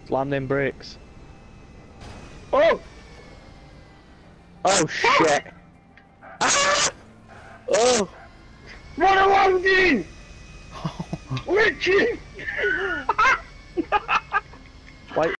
Slam them brakes. Oh! Oh shit! Ah! Oh! Run along, Dean! Richie!